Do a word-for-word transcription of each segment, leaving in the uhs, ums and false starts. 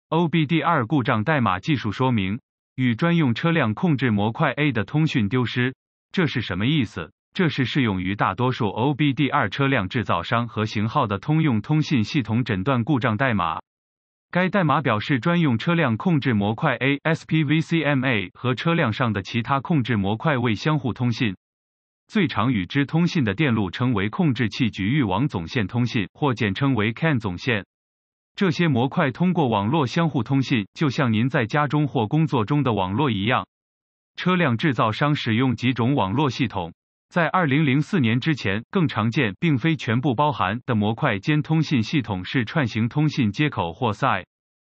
O B D 二 故障代码技术说明：与专用车辆控制模块 A 的通讯丢失。这是什么意思？这是适用于大多数 O B D 二 车辆制造商和型号的通用通信系统诊断故障代码。该代码表示专用车辆控制模块 A S P V C M A 和车辆上的其他控制模块未相互通信。最常与之通信的电路称为控制器局域网总线通信，或简称为 C A N 总线。这些模块通过网络相互通信，就像您在家中或工作中的网络一样。车辆制造商使用几种网络系统。在二零零四年之前，更常见并非全部包含的模块间通信系统是串行通信接口或 S I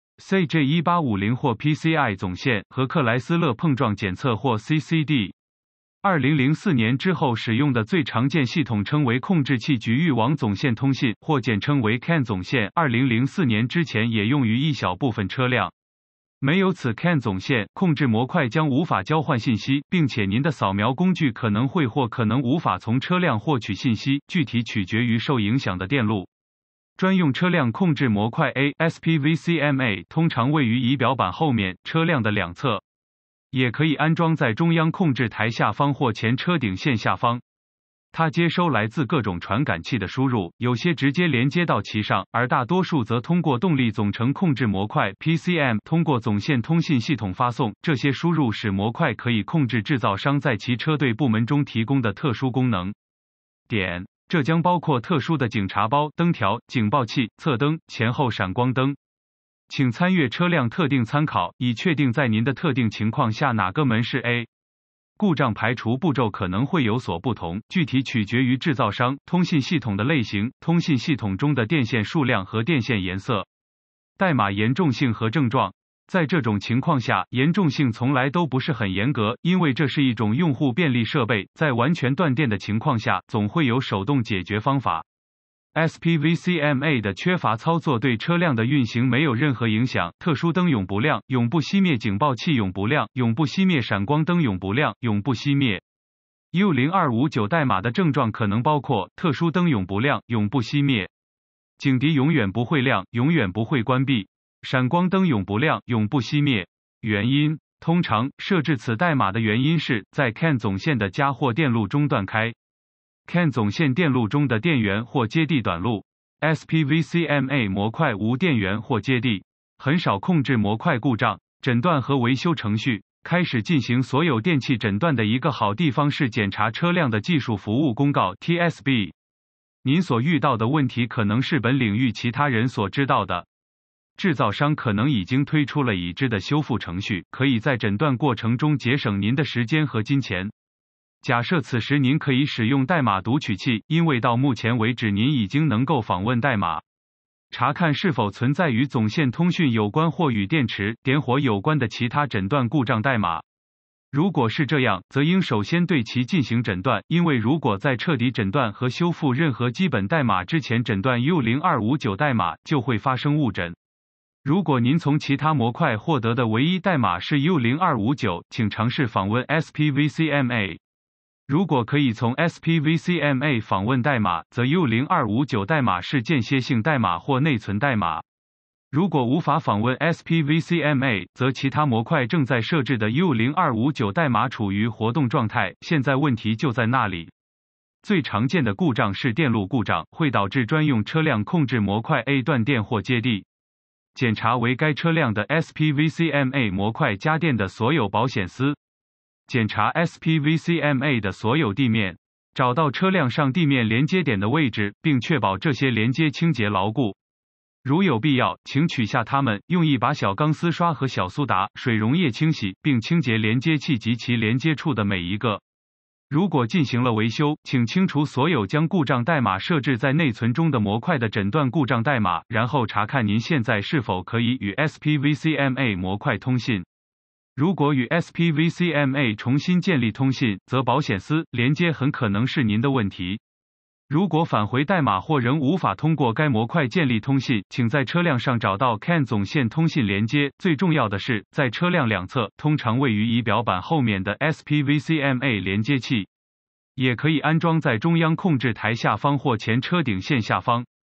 C J 一八五零或 P C I 总线和克莱斯勒碰撞检测或 C C D。二零零四年之后使用的最常见系统称为控制器局域网总线通信，或简称为 C A N 总线。二零零四年之前也用于一小部分车辆。没有此 C A N 总线，控制模块将无法交换信息，并且您的扫描工具可能会或可能无法从车辆获取信息，具体取决于受影响的电路。专用车辆控制模块 A S P V C M A 通常位于仪表板后面，车辆的两侧。也可以安装在中央控制台下方或前车顶线下方。它接收来自各种传感器的输入，有些直接连接到其上，而大多数则通过动力总成控制模块 P C M 通过总线通信系统发送。这些输入使模块可以控制制造商在其车队部门中提供的特殊功能。点，这将包括特殊的警察包、灯条、警报器、侧灯、前后闪光灯。请参阅车辆特定参考，以确定在您的特定情况下哪个门是 A。故障排除步骤可能会有所不同，具体取决于制造商、通信系统的类型、通信系统中的电线数量和电线颜色。代码严重性和症状。在这种情况下，严重性从来都不是很严格，因为这是一种用户便利设备，在完全断电的情况下，总会有手动解决方法。S P V C M A 的缺乏操作对车辆的运行没有任何影响。特殊灯永不亮，永不熄灭；警报器永不亮，永不熄灭；闪光灯永不亮，永不熄灭。U 零二五九 代码的症状可能包括特殊灯永不亮，永不熄灭；警笛永远不会亮，永远不会关闭；闪光灯永不亮，永不熄灭。原因：通常设置此代码的原因是在 C A N 总线的家或电路中断开。C A N 总线电路中的电源或接地短路。S P V C M A 模块无电源或接地。很少控制模块故障诊断和维修程序。开始进行所有电气诊断的一个好地方是检查车辆的技术服务公告 T S B。您所遇到的问题可能是本领域其他人所知道的。制造商可能已经推出了已知的修复程序，可以在诊断过程中节省您的时间和金钱。假设此时您可以使用代码读取器，因为到目前为止您已经能够访问代码，查看是否存在与总线通讯有关或与电池、点火有关的其他诊断故障代码。如果是这样，则应首先对其进行诊断，因为如果在彻底诊断和修复任何基本代码之前诊断 U 零二五九 代码，就会发生误诊。如果您从其他模块获得的唯一代码是 U 零二五九，请尝试访问 S P V C M A。如果可以从 S P V C M A 访问代码，则 U 零二五九 代码是间歇性代码或内存代码。如果无法访问 S P V C M A， 则其他模块正在设置的 U 零二五九 代码处于活动状态。现在问题就在那里。最常见的故障是电路故障，会导致专用车辆控制模块 A 断电或接地。检查为该车辆的 S P V C M A 模块家电的所有保险丝。检查 S P V C M A 的所有地面，找到车辆上地面连接点的位置，并确保这些连接清洁牢固。如有必要，请取下它们，用一把小钢丝刷和小苏打水溶液清洗，并清洁连接器及其连接处的每一个。如果进行了维修，请清除所有将故障代码设置在内存中的模块的诊断故障代码，然后查看您现在是否可以与 S P V C M A 模块通信。如果与 S P V C M A 重新建立通信，则保险丝连接很可能是您的问题。如果返回代码或仍无法通过该模块建立通信，请在车辆上找到 C A N 总线通信连接。最重要的是，在车辆两侧，通常位于仪表板后面的 S P V C M A 连接器，也可以安装在中央控制台下方或前车顶线下方。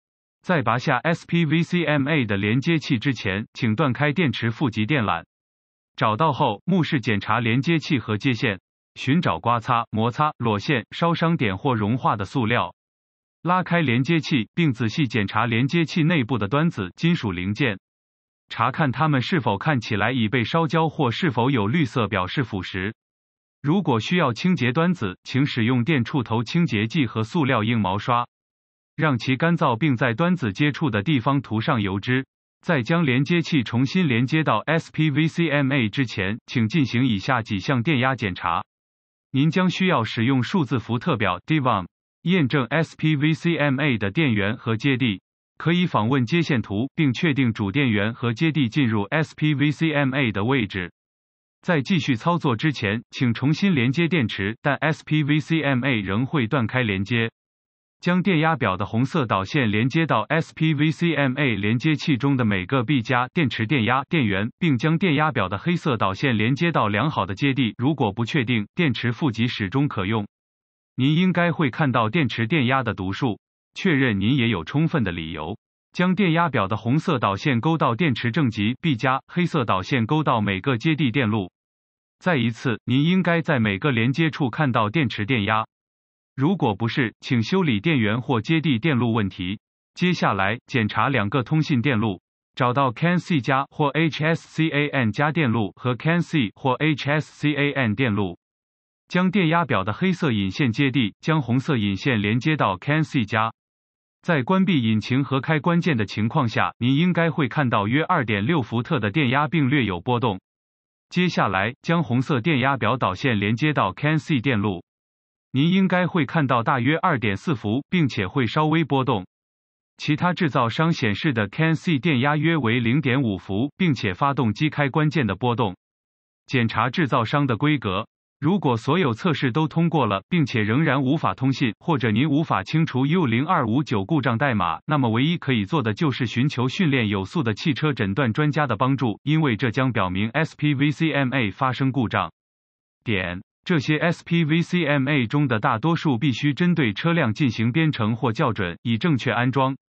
在拔下 S P V C M A 的连接器之前，请断开电池负极电缆。找到后，目视检查连接器和接线，寻找刮擦、摩擦、裸线、烧伤点或融化的塑料。拉开连接器，并仔细检查连接器内部的端子、金属零件，查看它们是否看起来已被烧焦或是否有绿色表示腐蚀。如果需要清洁端子，请使用电触头清洁剂和塑料硬毛刷，让其干燥，并在端子接触的地方涂上油脂。在将连接器重新连接到 S P V C M A 之前，请进行以下几项电压检查。您将需要使用数字伏特表 D V O M 验证 S P V C M A 的电源和接地。可以访问接线图，并确定主电源和接地进入 S P V C M A 的位置。在继续操作之前，请重新连接电池，但 S P V C M A 仍会断开连接。将电压表的红色导线连接到 S P V C M A 连接器中的每个 B 加电池电压电源，并将电压表的黑色导线连接到良好的接地。如果不确定，电池负极始终可用。您应该会看到电池电压的读数，确认您也有充分的理由。将电压表的红色导线勾到电池正极 B 加，黑色导线勾到每个接地电路。再一次，您应该在每个连接处看到电池电压。如果不是，请修理电源或接地电路问题。接下来，检查两个通信电路，找到 C A N C 加或 H S C A N 加电路和 C A N C 或 H S C A N 电路。将电压表的黑色引线接地，将红色引线连接到 C A N C 加。在关闭引擎和开关键的情况下，您应该会看到约 二点六 伏特的电压并略有波动。接下来，将红色电压表导线连接到 C A N C 电路。您应该会看到大约 二点四 伏，并且会稍微波动。其他制造商显示的 C A N C 电压约为 零点五 伏，并且发动机开关键的波动。检查制造商的规格。如果所有测试都通过了，并且仍然无法通信，或者您无法清除 U 零二五九 故障代码，那么唯一可以做的就是寻求训练有素的汽车诊断专家的帮助，因为这将表明 S P V C M A 发生故障。点。这些 S P V C M A 中的大多数必须针对车辆进行编程或校准，以正确安装。